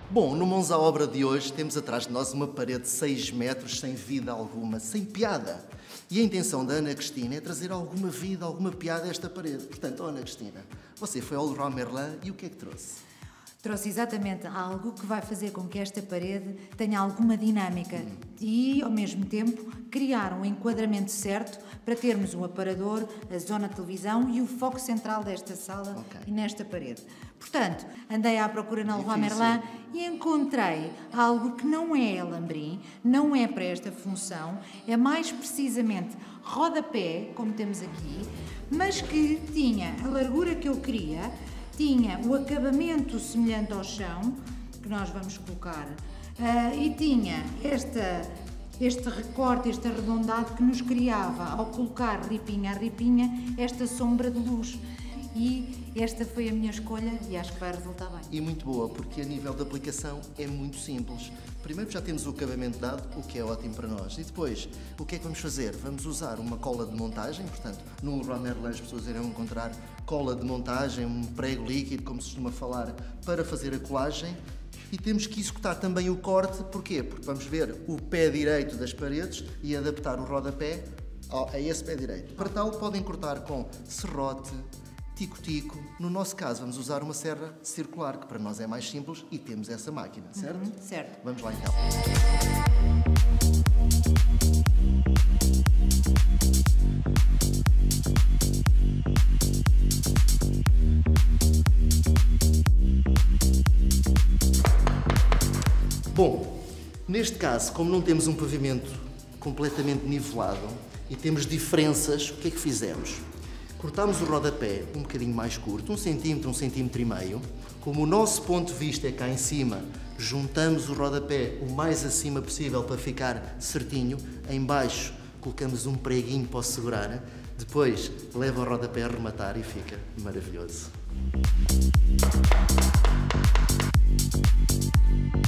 Bom, no Mãos à Obra de hoje temos atrás de nós uma parede de 6 metros sem vida alguma, sem piada. E a intenção da Ana Cristina é trazer alguma vida, alguma piada a esta parede. Portanto, Ana Cristina, você foi ao Leroy Merlin e o que é que trouxe? Trouxe exatamente algo que vai fazer com que esta parede tenha alguma dinâmica e, ao mesmo tempo, criar um enquadramento certo para termos um aparador, a zona de televisão e o foco central desta sala e nesta parede. Portanto, andei à procura na Leroy Merlin e encontrei algo que não é alambrim, não é para esta função, é mais precisamente rodapé, como temos aqui, mas que tinha a largura que eu queria, tinha o acabamento semelhante ao chão, que nós vamos colocar, e tinha este recorte, este arredondado que nos criava, ao colocar ripinha a ripinha, esta sombra de luz. E esta foi a minha escolha e acho que vai resultar bem. E muito boa, porque a nível de aplicação é muito simples. Primeiro já temos o acabamento dado, o que é ótimo para nós. E depois, o que é que vamos fazer? Vamos usar uma cola de montagem, portanto, no Leroy Merlin as pessoas irão encontrar cola de montagem, um prego líquido, como se costuma falar, para fazer a colagem. E temos que executar também o corte, porquê? Porque vamos ver o pé direito das paredes e adaptar o rodapé a esse pé direito. Para tal, podem cortar com serrote, tico-tico. No nosso caso, vamos usar uma serra circular, que para nós é mais simples e temos essa máquina, certo? Certo. Vamos lá então. Bom, neste caso, como não temos um pavimento completamente nivelado e temos diferenças, o que é que fizemos? Cortámos o rodapé um bocadinho mais curto, 1 centímetro, 1,5 cm. Como o nosso ponto de vista é cá em cima, juntamos o rodapé o mais acima possível para ficar certinho. Em baixo colocamos um preguinho para o segurar. Depois leva o rodapé a rematar e fica maravilhoso.